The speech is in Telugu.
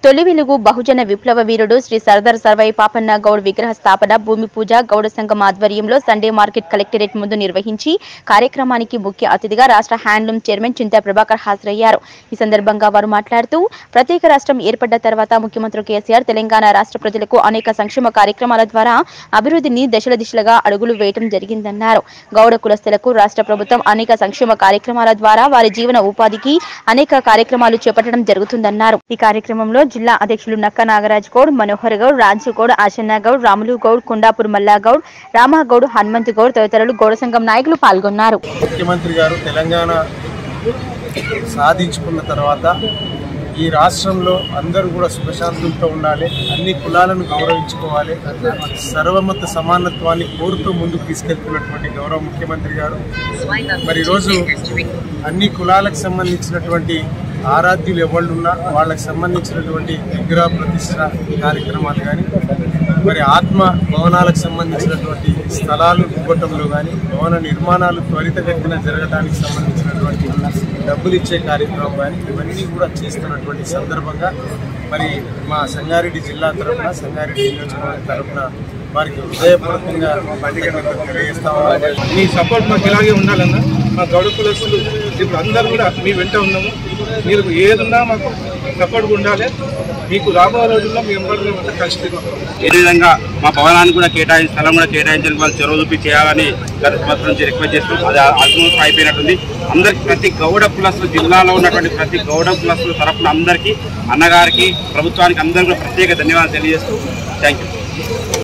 తొలి వెలుగు బహుజన విప్లవ వీరుడు శ్రీ సర్దార్ సర్వై పాపన్న గౌడ్ విగ్రహ స్థాపన భూమి పూజ గౌడ సంఘం ఆధ్వర్యంలో సండే మార్కెట్ కలెక్టరేట్ ముందు నిర్వహించి కార్యక్రమానికి ముఖ్య అతిథిగా రాష్ట్ర హ్యాండ్లూమ్ చైర్మన్ చింతా ప్రభాకర్ హాజరయ్యారు. ఈ సందర్భంగా వారు మాట్లాడుతూ ప్రత్యేక రాష్ట్రం ఏర్పడ్డ తర్వాత ముఖ్యమంత్రి కేసీఆర్ తెలంగాణ రాష్ట్ర ప్రజలకు అనేక సంక్షేమ కార్యక్రమాల ద్వారా అభివృద్ధిని దశల దిశలుగా అడుగులు వేయడం జరిగిందన్నారు. గౌడ కులస్తులకు రాష్ట్ర ప్రభుత్వం అనేక సంక్షేమ కార్యక్రమాల ద్వారా వారి జీవన ఉపాధికి అనేక కార్యక్రమాలు చేపట్టడం జరుగుతుందన్నారు. ఈ కార్యక్రమంలో జిల్లా అధ్యక్షులు నక్క నాగరాజ్ గౌడ్, మనోహర్ గౌడ్, రాజు గౌడ్, ఆశన్న గౌడ్, రాములు గౌడ్, కుండాపూర్ మల్లా గౌడ్, రామగౌడ్, హనుమంత్ గౌడ్ తదితరులు గౌడ సంఘం నాయకులు పాల్గొన్నారు. ముఖ్యమంత్రి గారు తెలంగాణ సాధించుకున్న తర్వాత ఈ రాష్ట్రంలో అందరూ కూడా సుఖశాంతులతో ఉండాలి, అన్ని కులాలను గౌరవించుకోవాలి, సర్వమత సమానత్వాన్ని కోరుతూ ముందుకు తీసుకెళ్తున్నటువంటి గౌరవ ముఖ్యమంత్రి గారు మరి ఈరోజు అన్ని కులాలకు సంబంధించినటువంటి ఆరాధ్యులు ఎవళ్ళున్నా వాళ్ళకి సంబంధించినటువంటి విగ్రహ ప్రతిష్ట కార్యక్రమాలు కానీ మరి ఆత్మ భవనాలకు సంబంధించినటువంటి స్థలాలు ఇవ్వటంలో కానీ భవన నిర్మాణాలు త్వరితగతిన జరగడానికి సంబంధించినటువంటి డబ్బులు ఇచ్చే కార్యక్రమం కానీ ఇవన్నీ కూడా చేస్తున్నటువంటి సందర్భంగా మరి మా సంగారెడ్డి జిల్లా తరఫున సంగారెడ్డి నియోజకవర్గం తరఫున వారికి హృదయపూర్వకంగా తెలియజేస్తా ఉన్నారు. మీ సపోర్ట్ మాకు ఇలాగే ఉండాలన్నా మా గౌడ కులస్తులు ఇప్పుడు అందరూ కూడా మీ వెంట ఉన్నాము. మీరు ఏదున్నా మాకు సపోర్ట్గా ఉండాలి. మీకు రాబోయే రోజుల్లో మీ ఎంబడి కలిసి ఏ విధంగా మా భవనాన్ని కూడా స్థలం కూడా కేటాయించడానికి వాళ్ళు చొరవ చూపి చేయాలని గత సంవత్సరం నుంచి రిక్వెస్ట్ చేస్తున్నాం. అది ఆల్మోస్ట్ అయిపోయినట్టుంది. అందరికి ప్రతి గౌడ కులస్తులు జిల్లాలో ఉన్నటువంటి ప్రతి గౌడ కులస్తుల తరఫున అందరికీ అన్నగారికి ప్రభుత్వానికి అందరికీ ప్రత్యేక ధన్యవాదాలు తెలియజేస్తూ థ్యాంక్ యూ.